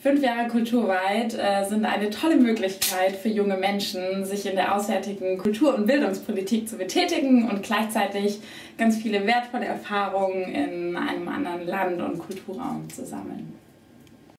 5 Jahre kulturweit sind eine tolle Möglichkeit für junge Menschen, sich in der auswärtigen Kultur- und Bildungspolitik zu betätigen und gleichzeitig ganz viele wertvolle Erfahrungen in einem anderen Land und Kulturraum zu sammeln.